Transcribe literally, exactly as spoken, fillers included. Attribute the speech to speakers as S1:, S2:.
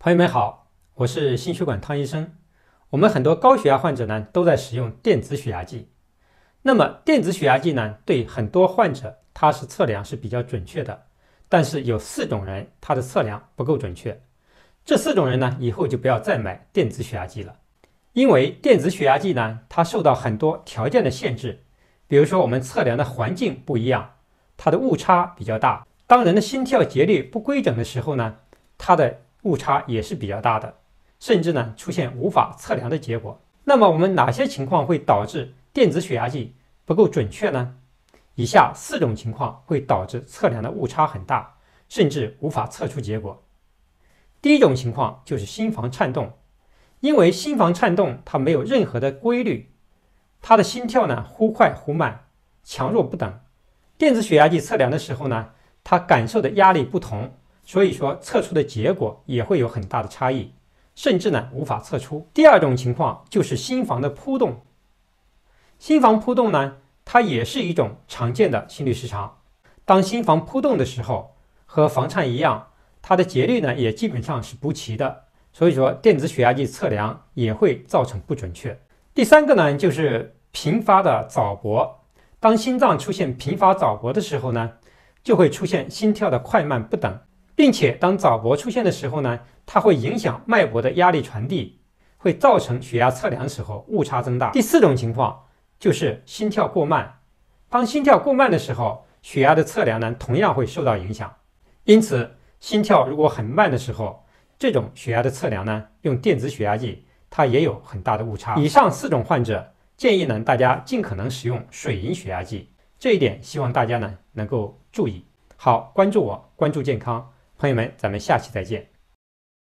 S1: 朋友们好，我是心血管汤医生。我们很多高血压患者呢都在使用电子血压计。那么电子血压计呢，对很多患者它是测量是比较准确的，但是有四种人他的测量不够准确。这四种人呢，以后就不要再买电子血压计了，因为电子血压计呢，它受到很多条件的限制，比如说我们测量的环境不一样，它的误差比较大。当人的心跳节律不规整的时候呢，它的误差也是比较大的，甚至呢出现无法测量的结果。那么我们哪些情况会导致电子血压计不够准确呢？以下四种情况会导致测量的误差很大，甚至无法测出结果。第一种情况就是心房颤动，因为心房颤动它没有任何的规律，它的心跳呢忽快忽慢，强弱不等。电子血压计测量的时候呢，它感受的压力不同，所以说测出的结果也会有很大的差异，甚至呢无法测出。第二种情况就是心房的扑动，心房扑动呢，它也是一种常见的心律失常。当心房扑动的时候，和房颤一样，它的节律呢也基本上是不齐的，所以说电子血压计测量也会造成不准确。第三个呢就是频发的早搏，当心脏出现频发早搏的时候呢，就会出现心跳的快慢不等，并且当早搏出现的时候呢，它会影响脉搏的压力传递，会造成血压测量时候误差增大。第四种情况就是心跳过慢，当心跳过慢的时候，血压的测量呢同样会受到影响。因此心跳如果很慢的时候，这种血压的测量呢，用电子血压计它也有很大的误差。以上四种患者建议呢大家尽可能使用水银血压计，这一点希望大家呢能够注意。好，关注我，关注健康，朋友们，咱们下期再见。